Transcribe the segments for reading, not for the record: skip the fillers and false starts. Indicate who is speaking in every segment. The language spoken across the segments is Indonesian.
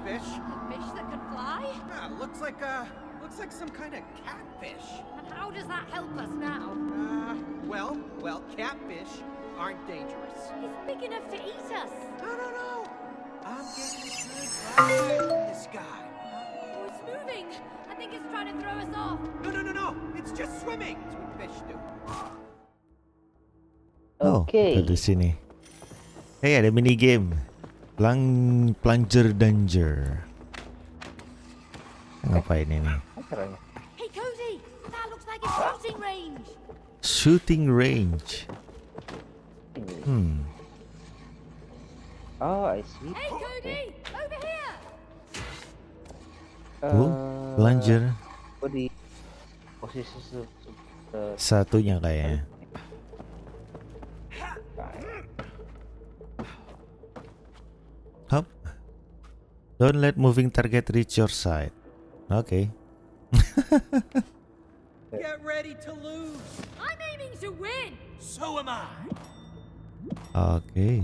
Speaker 1: fish.
Speaker 2: A fish that can fly?
Speaker 1: Looks like some kind of catfish.
Speaker 2: And how does that help us now?
Speaker 1: Well, catfish aren't dangerous.
Speaker 2: It's big enough to eat us.
Speaker 1: No. I'm getting a good vibe from this guy.
Speaker 2: Oh, it's moving. I think it's trying to throw us off.
Speaker 1: No. It's just swimming. That's what fish do.
Speaker 3: Oke.
Speaker 4: Di sini. Hey, ada mini game. Plunger Danger. Ngapain ini?
Speaker 2: Hey, Cody. That looks like a shooting range.
Speaker 4: Shooting range.
Speaker 3: Oh, I see.
Speaker 2: Hey, Cody. Over here.
Speaker 4: Plunger.
Speaker 3: Gue di posisi
Speaker 4: Satunya kayaknya. Hop. Don't let moving target reach your side. Okay.
Speaker 1: Get ready to lose.
Speaker 2: I'm aiming to win.
Speaker 1: So am I.
Speaker 4: Okay.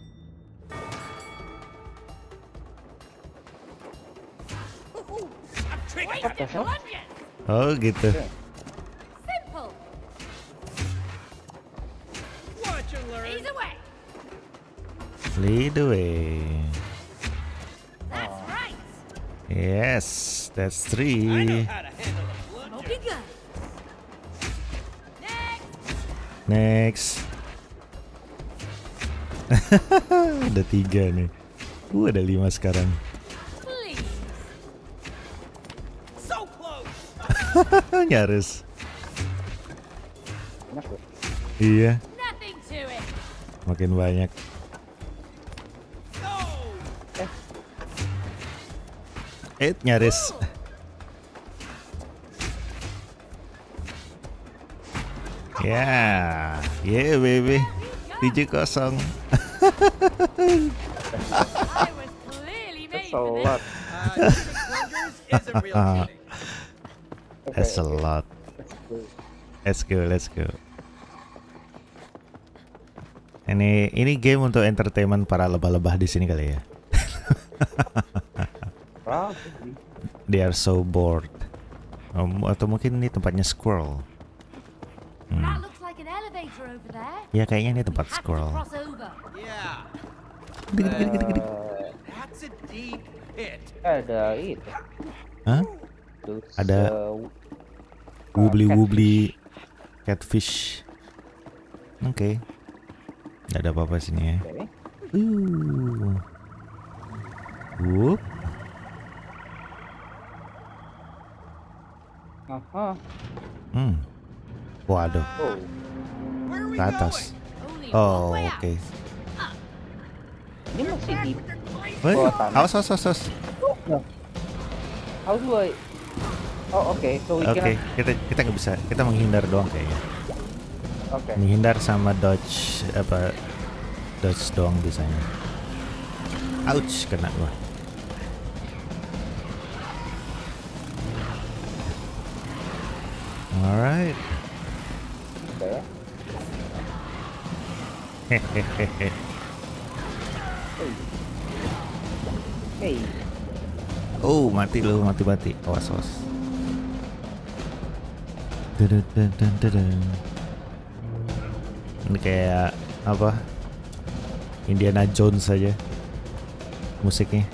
Speaker 2: Wait, plunges.
Speaker 4: Oh gitu.
Speaker 2: Simple.
Speaker 1: Watch and learn.
Speaker 2: Ease away.
Speaker 4: Lead the way.
Speaker 2: That's right.
Speaker 4: Yes, that's
Speaker 1: I know
Speaker 4: 3.
Speaker 1: how to handle a plunger.
Speaker 2: Smoking gun. Next.
Speaker 4: Next. Ada 3 nih. Ada 5 sekarang.
Speaker 2: Please.
Speaker 1: So close.
Speaker 4: Nyaris.
Speaker 3: enak loh.
Speaker 4: Iya,
Speaker 2: Nothing to it.
Speaker 4: makin banyak.
Speaker 1: No.
Speaker 4: Nyaris. Ya, yeah baby. 7-0.
Speaker 2: I was clearly made
Speaker 3: That's a
Speaker 2: for
Speaker 3: lot.
Speaker 2: this.
Speaker 1: Shooting plungers is a real cheating.
Speaker 4: That's a lot. Let's go. Ini game untuk entertainment para lebah-lebah di sini kali ya.
Speaker 3: Probably.
Speaker 4: They are so bored. Atau mungkin ini tempatnya squirrel.
Speaker 2: That looks like an elevator over there.
Speaker 4: Ya kayaknya ini tempat
Speaker 2: Have to
Speaker 4: squirrel.
Speaker 2: cross over.
Speaker 1: Yeah. That's a deep pit.
Speaker 3: Ada itu.
Speaker 4: Hah?
Speaker 3: Terus,
Speaker 4: Ada wobbly catfish. Oke. Nggak ada apa-apa sini ya.
Speaker 3: Oke.
Speaker 4: Whoop.
Speaker 3: Aha.
Speaker 4: Waduh,
Speaker 3: Oh.
Speaker 1: Where are we
Speaker 4: ke atas.
Speaker 2: Only
Speaker 4: Oh,
Speaker 2: one way
Speaker 4: oke.
Speaker 2: out.
Speaker 3: Ini masih di
Speaker 4: Woi,
Speaker 3: bawah tanah.
Speaker 4: awas.
Speaker 3: How do I? Oh, oke. So we
Speaker 4: Oke,
Speaker 3: can.
Speaker 4: kita nggak bisa. Kita menghindar doang kayaknya.
Speaker 3: Oke.
Speaker 4: Menghindar sama dodge dodge doang bisanya. Ouch, kena gua. Alright.
Speaker 3: Oke.
Speaker 4: Hehehe.
Speaker 3: Hey.
Speaker 4: Oh, mati lu, mati. Awas. Dadadadadadam. Ini kayak apa? Indiana Jones saja musiknya.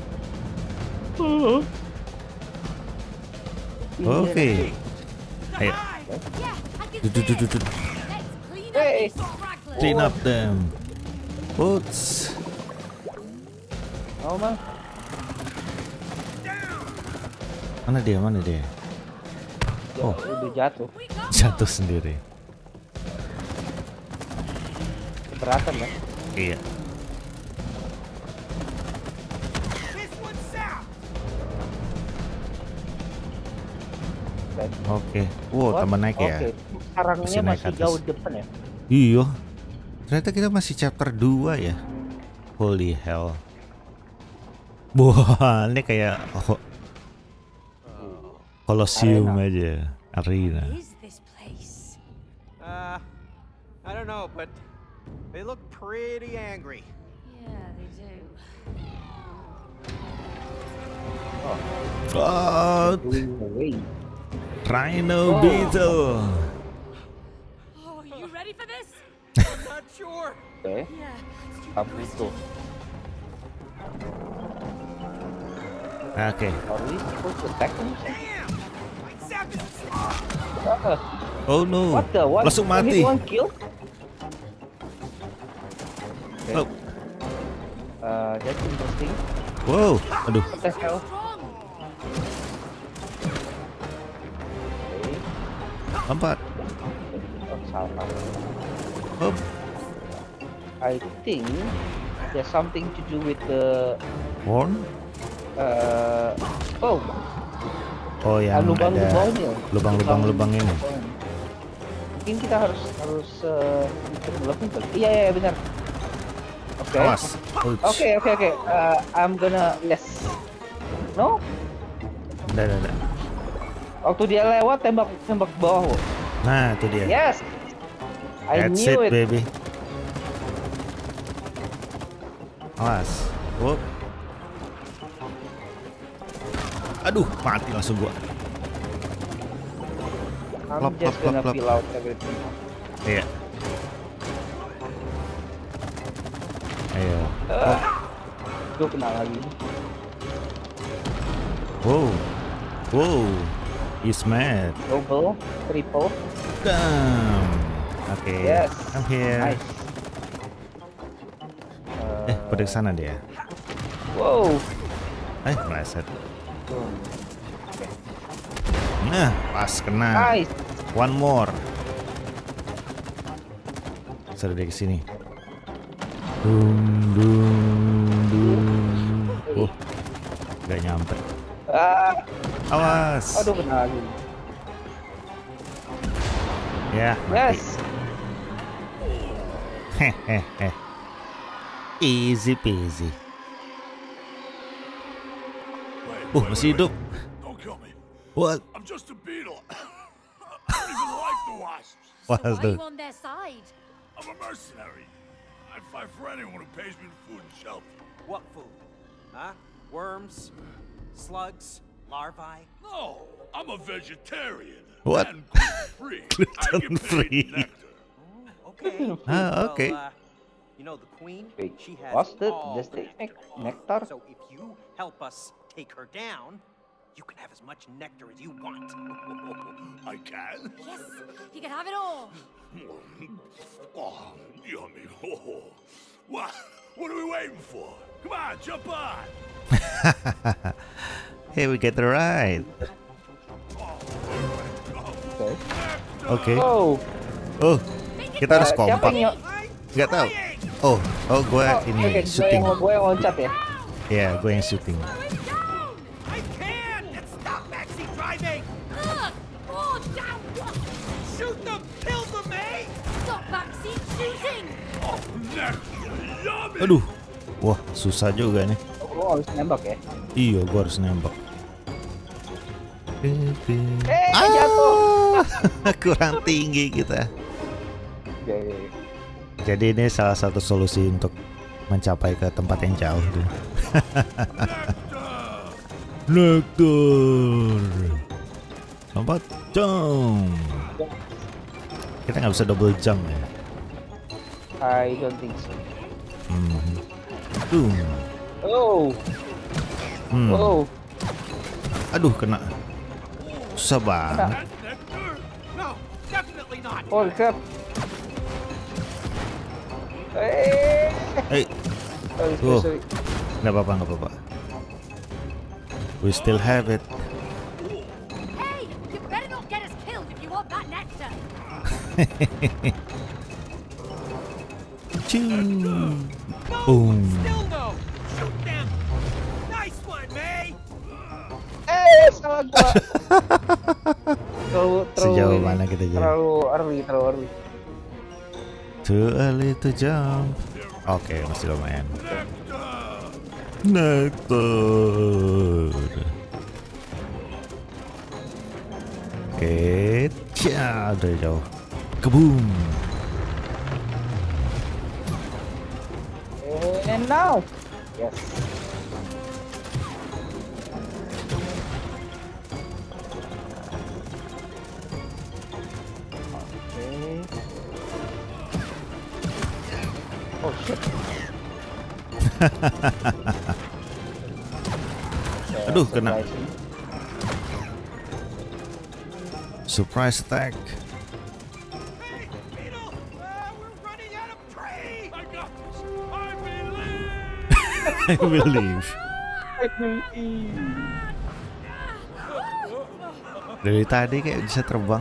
Speaker 4: Oke. Ayo.
Speaker 2: Yeah, I can
Speaker 4: Dut,
Speaker 2: see
Speaker 4: dut, dut,
Speaker 2: it.
Speaker 4: dut.
Speaker 2: Let's clean up
Speaker 3: Hey.
Speaker 2: these stragglers.
Speaker 4: Clean up them. Boots.
Speaker 3: Oh, man.
Speaker 4: Mana dia? Oh.
Speaker 3: Udah jatuh.
Speaker 2: We got
Speaker 4: Jatuh sendiri.
Speaker 3: Keberatan ya.
Speaker 4: Iya.
Speaker 1: This one's south.
Speaker 4: Oke. Wow,
Speaker 3: What?
Speaker 4: tambah naik ya.
Speaker 3: Oke. Sarangnya
Speaker 4: Masih naik
Speaker 3: masih
Speaker 4: atas.
Speaker 3: jauh depan ya.
Speaker 4: Iya. Ternyata kita masih chapter 2 ya. Holy hell. Wah, ini kayak Colosseum aja. Arena.
Speaker 2: What is this place?
Speaker 1: I don't know, but they look pretty angry.
Speaker 2: Yeah, they do.
Speaker 4: Oh,
Speaker 3: Going away.
Speaker 4: Rhino
Speaker 3: Oh.
Speaker 4: Beetle.
Speaker 2: Oh, are you ready for this?
Speaker 1: I'm not sure.
Speaker 3: Oke.
Speaker 2: Yeah.
Speaker 3: Apa itu?
Speaker 4: Oke.
Speaker 3: Are we supposed to attack him?
Speaker 1: Damn! My zap is
Speaker 4: Oh no.
Speaker 3: What the? What?
Speaker 4: Langsung
Speaker 3: One
Speaker 4: mati.
Speaker 3: hit, one kill? Okay.
Speaker 4: Oh.
Speaker 3: That's interesting.
Speaker 4: Wow. Aduh.
Speaker 3: What the hell?
Speaker 2: Strong.
Speaker 3: Okay.
Speaker 4: Lompat.
Speaker 3: Oh, salah.
Speaker 4: Oh.
Speaker 3: I think there's something to do with the
Speaker 4: Horn.
Speaker 3: oh,
Speaker 4: Oh yang
Speaker 3: lubang
Speaker 4: ada
Speaker 3: lubangnya.
Speaker 4: lubang-lubang ini.
Speaker 3: Mungkin kita harus developing kali. Iya benar. Oke.
Speaker 4: Awas. Ouch.
Speaker 3: Oke. I'm gonna yes. No?
Speaker 4: Udah.
Speaker 3: Waktu dia lewat tembak bawah. Wo.
Speaker 4: Nah, itu dia.
Speaker 3: Yes. I
Speaker 4: That's
Speaker 3: knew
Speaker 4: it,
Speaker 3: it.
Speaker 4: baby. Awas. Whoop. Aduh, mati langsung gua.
Speaker 3: I'm
Speaker 4: Plop,
Speaker 3: just
Speaker 4: plop,
Speaker 3: gonna
Speaker 4: plop,
Speaker 3: fill out everything.
Speaker 4: Iya. Ayo.
Speaker 3: Gue kena lagi.
Speaker 4: Wow. He's mad.
Speaker 3: Double, triple.
Speaker 4: Damn. Oke.
Speaker 3: Yes.
Speaker 4: I'm here.
Speaker 3: Nice.
Speaker 4: Pada kesana dia.
Speaker 3: Wow.
Speaker 4: Meleset. Nah, pas kena.
Speaker 3: Nice.
Speaker 4: One more. Seru dia kesini. Dum. Gak nyampe. Awas.
Speaker 3: Aduh kena lagi.
Speaker 4: Ya, mati.
Speaker 3: Yes.
Speaker 4: Hehehe. Easy peasy. Masih hidup.
Speaker 5: Don't kill me.
Speaker 4: What?
Speaker 5: I'm just a beetle. I don't even like the wasps.
Speaker 4: What
Speaker 2: Why
Speaker 4: is
Speaker 2: are
Speaker 4: that?
Speaker 2: you on their side?
Speaker 5: I'm a mercenary. I fight for anyone who pays me food and shelter.
Speaker 1: What food? Huh? Worms? Slugs? Larvae?
Speaker 5: No, I'm a vegetarian.
Speaker 4: What?
Speaker 5: And gluten-free. I get
Speaker 4: Gluten-free.
Speaker 5: paid nectar.
Speaker 1: Okay.
Speaker 4: Okay.
Speaker 1: Well, you know the queen?
Speaker 3: Wait,
Speaker 1: She has
Speaker 3: what's the
Speaker 1: all
Speaker 3: does
Speaker 1: the
Speaker 3: the nectar?
Speaker 1: So if you help us take her down, you can have as much nectar as you want.
Speaker 5: I can?
Speaker 2: Yes, you can have it all.
Speaker 5: Oh, yummy. Oh. What are we waiting for? Come on, jump on.
Speaker 4: Hey, we get the ride.
Speaker 3: Oke.
Speaker 4: Oke.
Speaker 3: Oh.
Speaker 4: Kita harus
Speaker 3: Siapa
Speaker 4: kompak.
Speaker 3: yang
Speaker 4: Gak tahu. Oh, gue ini syuting.
Speaker 3: Gue yang loncat ya.
Speaker 4: Ya, gue yang syuting.
Speaker 1: I can't! And stop backseat driving!
Speaker 2: Ugh, oh, down.
Speaker 1: Shoot them! Kill them, eh?
Speaker 2: Stop backseat shooting.
Speaker 5: Oh, nectar. Yummy.
Speaker 4: Aduh. Wah, susah juga nih.
Speaker 3: Lo harus nembak ya.
Speaker 4: Iya, gue harus nembak.
Speaker 3: Jatuh.
Speaker 4: Kurang tinggi kita.
Speaker 3: Ya.
Speaker 4: Jadi ini salah satu solusi untuk mencapai ke tempat yang jauh tuh. Nektar. Lompat jump. Kita nggak bisa double jump ya.
Speaker 3: I don't think so.
Speaker 4: Boom.
Speaker 3: Oh. Oh.
Speaker 4: Aduh, kena. Susah banget.
Speaker 5: Nectar?
Speaker 1: No, definitely not!
Speaker 3: Holy crap.
Speaker 4: Hey,
Speaker 3: Sorry.
Speaker 4: nggak apa-apa. We still have it.
Speaker 2: Hey, you better not get us killed if you want that nectar.
Speaker 4: Choo.
Speaker 1: No!
Speaker 4: Boom.
Speaker 1: Still no! Shoot them! Nice one, May!
Speaker 3: Salah gua. terlalu
Speaker 4: Sejauh
Speaker 3: ini,
Speaker 4: mana kita jauh?
Speaker 3: Terlalu early.
Speaker 4: Too early to jump. Oke, masih lumayan. Nektar. Oke, udah jauh. Keboom.
Speaker 3: And now. Yes. Oh shit.
Speaker 4: Aduh, kena.
Speaker 3: Surprising.
Speaker 4: Surprise attack.
Speaker 5: Hey, Beetle! We're running out of prey! I got this! I believe!
Speaker 4: I believe. Dari tadi kayak bisa terbang.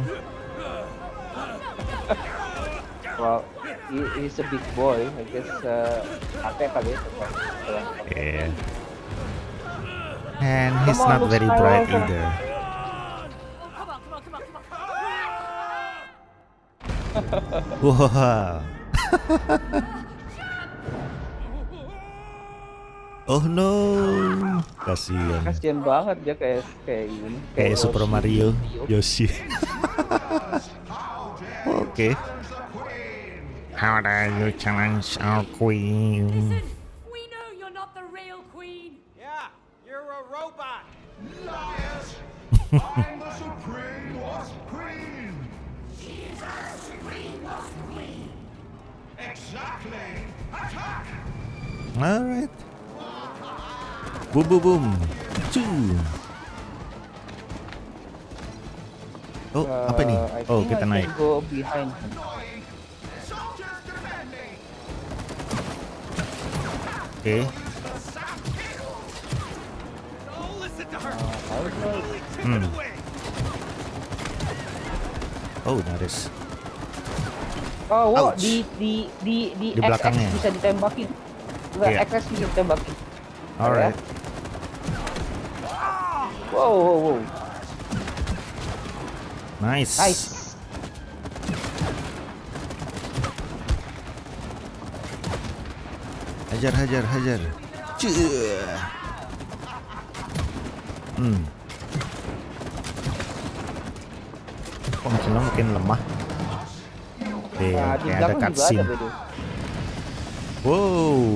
Speaker 3: Well, he's a big boy. I guess ate kali ya.
Speaker 4: Yeah. And he's
Speaker 3: Come on,
Speaker 4: not
Speaker 3: Luke
Speaker 4: very bright
Speaker 3: Skywalker.
Speaker 4: either. Wow. Oh no. Kasihan.
Speaker 3: Kasian banget dia kayak ini.
Speaker 4: Kayak Super
Speaker 3: Yoshi.
Speaker 4: Mario, Yoshi. Okay. How dare you challenge our queen?
Speaker 2: Listen, we know you're not the real queen.
Speaker 1: Yeah, you're a robot.
Speaker 5: Liars! I'm the Supreme Lost Queen! Exactly! Attack!
Speaker 4: Alright. Boom boom boom. Choo. Oh, apa nih?
Speaker 3: I
Speaker 4: Oh,
Speaker 3: think
Speaker 4: kita
Speaker 3: I
Speaker 4: naik.
Speaker 3: can go behind him.
Speaker 5: Soldiers defending!
Speaker 4: Oke.
Speaker 1: Don't listen to her.
Speaker 3: Harus
Speaker 1: Take it away.
Speaker 4: Oh, nyaris.
Speaker 3: Oh, wow,
Speaker 4: Ouch.
Speaker 3: di
Speaker 4: Di
Speaker 3: XX
Speaker 4: belakangnya.
Speaker 3: bisa ditembakin. Enggak,
Speaker 4: Iya.
Speaker 3: XX bisa ditembakin.
Speaker 4: Alright.
Speaker 3: Wow, wow, wow.
Speaker 4: Nice.
Speaker 3: Nice.
Speaker 4: Hajar, hajar, hajar. Cuh. Kok makin lemah?
Speaker 3: Nah, di
Speaker 4: Kayak ada
Speaker 3: belakang juga ada
Speaker 4: cutscene.
Speaker 3: beda.
Speaker 4: Wow.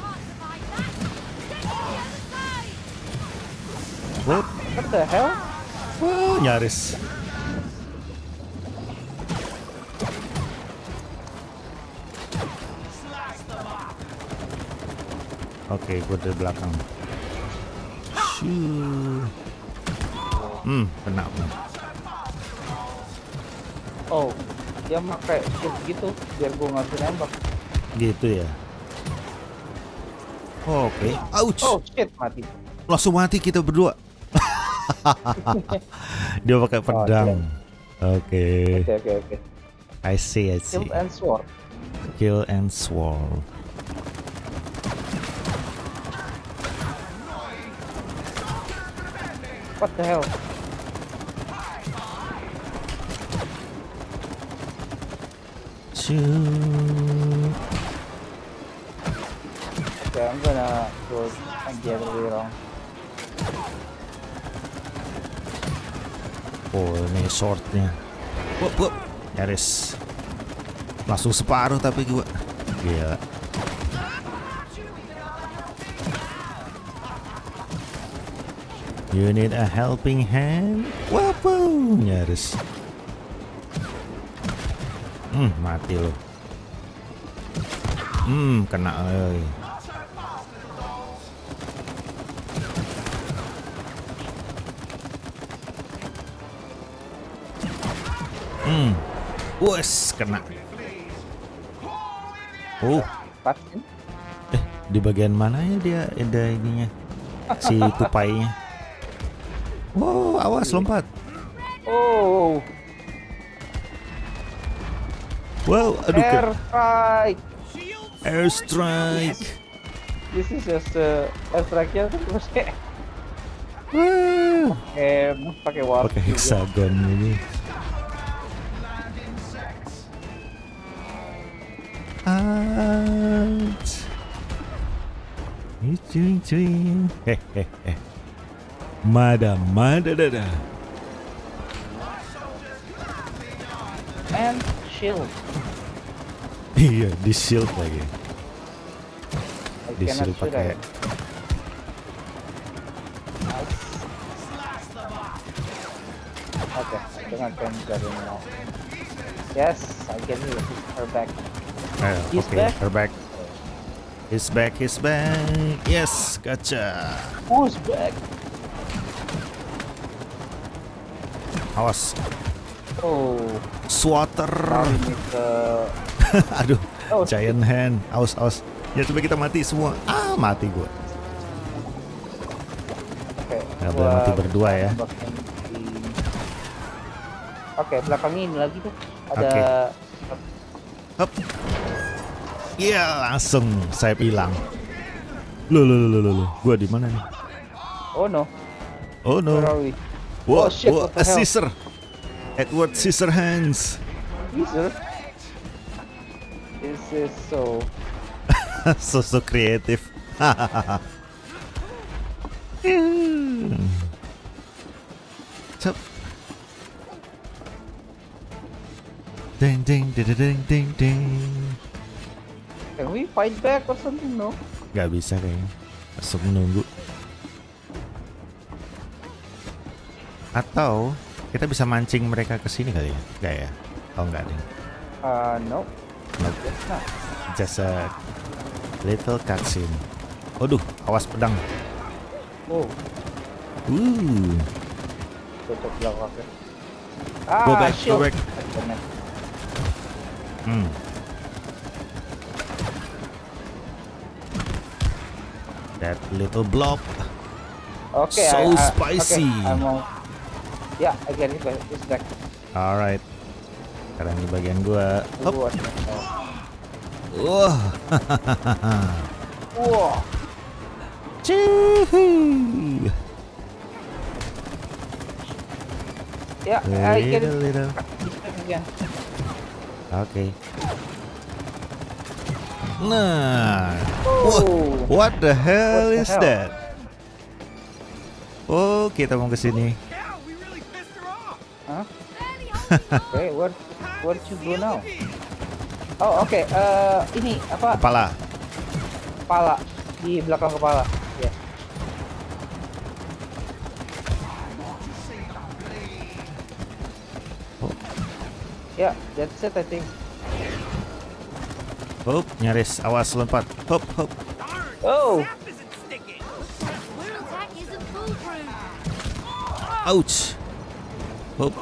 Speaker 4: What?
Speaker 3: What the hell?
Speaker 4: Wow, nyaris. Oke, gue dari belakang. Shoo. Kena.
Speaker 3: Oh, dia pakai shield gitu biar gua nggak bisa nembak.
Speaker 4: Gitu ya. Oke. Ouch.
Speaker 3: Oh shit, mati.
Speaker 4: Langsung mati kita berdua. Dia pakai pedang. Oke.
Speaker 3: Oke.
Speaker 4: I see.
Speaker 3: Shield and sword.
Speaker 4: Kill and sword.
Speaker 3: What the hell?
Speaker 4: Shoot.
Speaker 3: Okay, I'm gonna go the other way around.
Speaker 4: Oh, ini swordnya. Wup. Nyaris. Langsung separuh tapi gua. Gila. You need a helping hand? Wapo, nyaris. Mati lo. Kena euy. Wes, kena.
Speaker 3: Patin?
Speaker 4: Di bagian mana ya dia ada ininya? Si tupainya. Wow, awas lompat.
Speaker 3: Oh,
Speaker 4: Wow, aduh.
Speaker 3: air strike.
Speaker 4: Airstrike.
Speaker 3: This is just air strike-nya tuh pakai
Speaker 4: Wah,
Speaker 3: pakai warp.
Speaker 4: pakai hexagon ini. Ouch. Cuing. Hehehe. Mada.
Speaker 3: And shield.
Speaker 4: Iya, di shield lagi.
Speaker 3: I
Speaker 4: Di
Speaker 3: cannot
Speaker 4: shield
Speaker 3: shoot
Speaker 4: pakai.
Speaker 3: at it. Nice. Okay, I think I can get him now. Yes, I can hear her back. He's
Speaker 4: Okay,
Speaker 3: back.
Speaker 4: her back. He's back. Yes, gotcha.
Speaker 3: Who's back?
Speaker 4: Awas.
Speaker 3: Oh,
Speaker 4: Swatter.
Speaker 3: ini ke...
Speaker 4: Aduh,
Speaker 3: Oh,
Speaker 4: giant hand. Awas. Ya coba kita mati semua. Mati gua.
Speaker 3: Oke,
Speaker 4: Nggak boleh mati berdua ya.
Speaker 3: Oke, belakang ini lagi tuh ada.
Speaker 4: Oke. Hop. Iya, langsung saya hilang. Loh. Gua di mana nih?
Speaker 3: Oh no,
Speaker 4: Oh no.
Speaker 3: where are we?
Speaker 4: Whoa,
Speaker 3: Oh, shit, what the
Speaker 4: a
Speaker 3: hell?
Speaker 4: scissor. Edward Scissorhands.
Speaker 3: Caesar? This is so...
Speaker 4: so creative. Cep. Ding.
Speaker 3: Can we fight back or something? No?
Speaker 4: Gak bisa kayaknya. Masuk menunggu. Atau kita bisa mancing mereka ke sini kali ya? Gak ya? Oh enggak deh.
Speaker 3: No.
Speaker 4: Nope.
Speaker 3: It's not.
Speaker 4: Just a little cutscene. Waduh, awas pedang.
Speaker 3: Oh, cocok belakang.
Speaker 4: Go back,
Speaker 3: shield.
Speaker 4: go back. That little blob.
Speaker 3: Okay,
Speaker 4: So spicy.
Speaker 3: Okay, I'm on. Yeah, I get it. It's back.
Speaker 4: Alright. Sekarang di bagian gua. Hop.
Speaker 3: What?
Speaker 4: Wah.
Speaker 3: Wow.
Speaker 4: Cuhu.
Speaker 3: Yeah, I get it.
Speaker 4: Little.
Speaker 3: It's back again.
Speaker 4: Oke. Nah.
Speaker 3: Oh.
Speaker 4: What the hell
Speaker 3: What the
Speaker 4: is
Speaker 3: hell?
Speaker 4: that? Oh, kita mau ke sini.
Speaker 5: Yeah, we really pissed her off.
Speaker 3: Huh?
Speaker 2: Barely holding on.
Speaker 3: Okay, where did you go now? Oh, oke. Ini apa?
Speaker 4: Kepala.
Speaker 3: Kepala di belakang kepala. Ya. Ya, that's it I think.
Speaker 4: Hop, nyaris. Awas lompat. Hop.
Speaker 5: Darn,
Speaker 3: Oh,
Speaker 5: snap isn't sticking.
Speaker 2: Squirrel attack isn't foolproof.
Speaker 4: Ouch. Hop.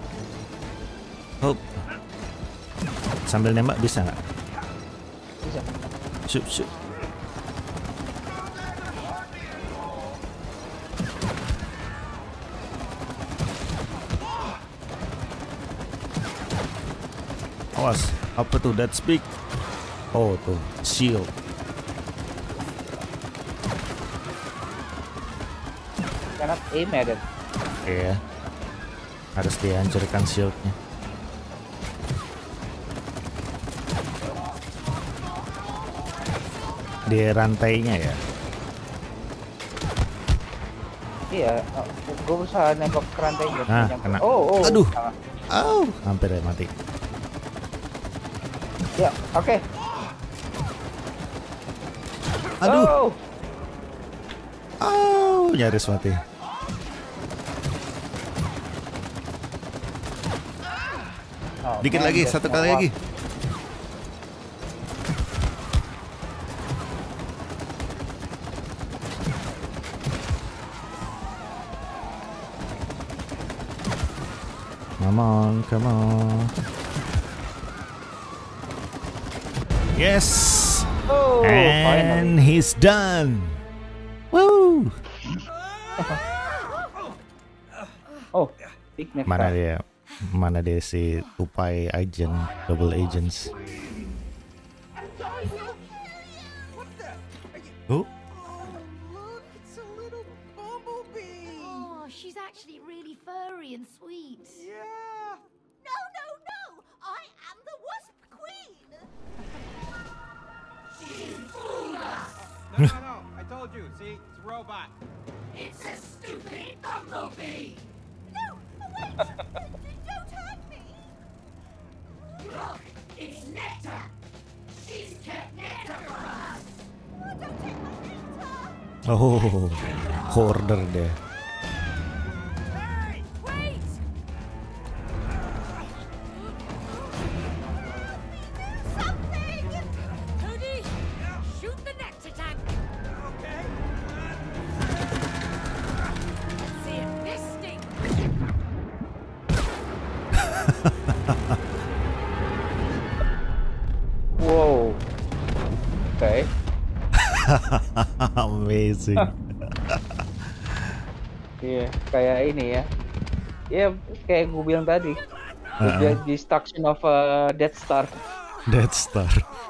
Speaker 4: Sambil nembak bisa nggak?
Speaker 3: bisa.
Speaker 4: Shoot. Awas, apa tuh? That's big. Oh tuh, shield.
Speaker 3: Cannot aim at it.
Speaker 4: Iya. Harus dihancurkan shieldnya. Di rantainya ya.
Speaker 3: Iya, gue berusaha nembak ke rantai nggak
Speaker 4: Ah,
Speaker 3: nyampe.
Speaker 4: kena.
Speaker 3: Oh.
Speaker 4: Aduh.
Speaker 3: Salah.
Speaker 4: Hampir ya mati.
Speaker 3: Ya, oke.
Speaker 4: Aduh.
Speaker 3: Oh.
Speaker 4: Nyaris mati.
Speaker 3: Oh,
Speaker 4: Dikit
Speaker 3: man,
Speaker 4: lagi,
Speaker 3: there's
Speaker 4: satu
Speaker 3: no
Speaker 4: kali
Speaker 3: one.
Speaker 4: lagi. Come on. Yes.
Speaker 3: Oh,
Speaker 4: And
Speaker 3: finally.
Speaker 4: he's done. Woo.
Speaker 3: Oh, picnic.
Speaker 4: Mana dia? Mana dia si tupai agent, double agents. Oh,
Speaker 1: Look, it's a little bumblebee.
Speaker 2: Oh, she's actually really furry and sweet.
Speaker 1: Yeah.
Speaker 6: No, no, no! I am the Wasp Queen!
Speaker 5: No. I told you. See, it's a robot.
Speaker 6: No! Wait! Don't hurt me! Look, it's Nectar! She's kept nectar for us! Don't take my nectar!
Speaker 4: oh, hoarder deh.
Speaker 5: Hey!
Speaker 2: Wait!
Speaker 6: Something!
Speaker 2: Cody, shoot the
Speaker 4: Amazing.
Speaker 3: Iya, kayak ini ya. Ya, kayak gue bilang tadi. The destruction of Death Star.
Speaker 4: Death Star.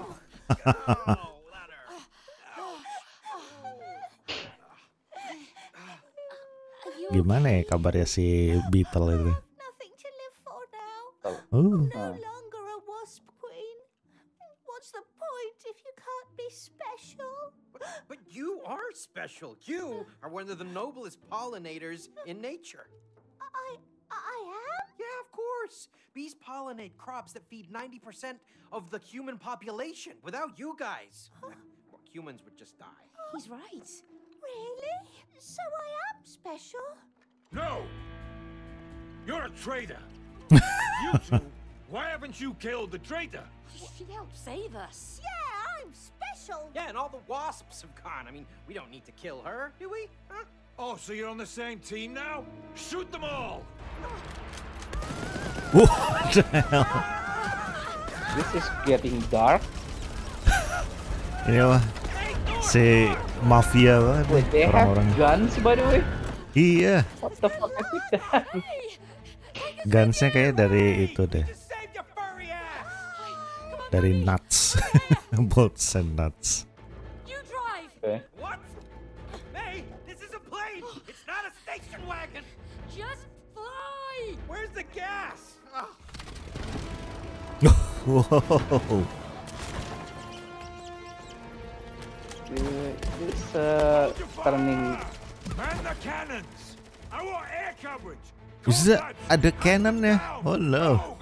Speaker 4: Gimana ya kabarnya si Beetle itu?
Speaker 6: Nothing to live for now.
Speaker 4: Oh,
Speaker 6: No longer a wasp queen. What's the point if you can't be special?
Speaker 1: But you are special. You are one of the noblest pollinators in nature.
Speaker 6: I am?
Speaker 1: Yeah, of course. Bees pollinate crops that feed 90% of the human population. Without you guys, well, humans would just die.
Speaker 2: He's right.
Speaker 6: Really? So I am special?
Speaker 5: No! You're a traitor! You two, why haven't you killed the traitor?
Speaker 2: She helped save us.
Speaker 6: Yeah, I'm special.
Speaker 1: Yeah, and all the wasps have gone. I mean, we don't need to kill her, do we? Huh?
Speaker 5: Oh, so you're on the same team now? Shoot them all!
Speaker 4: what the hell?
Speaker 3: This is getting dark.
Speaker 4: Ini apa? Si mafia banget
Speaker 3: Wait, they have
Speaker 4: orang-orang.
Speaker 3: guns by the way.
Speaker 4: Iya,
Speaker 3: What the fuck is that?
Speaker 4: gunsnya kayak dari itu deh,
Speaker 1: Just save your furry ass!
Speaker 4: dari nuts, bolts and nuts.
Speaker 2: You drive.
Speaker 3: Okay.
Speaker 1: What? Hey, this is a plane! It's not a station wagon!
Speaker 2: Just fly.
Speaker 1: Where's the gas? Ugh.
Speaker 4: Wow.
Speaker 3: This turning.
Speaker 5: Man the cannons! I want air coverage!
Speaker 4: Bisa ada cannon ya? Oh no.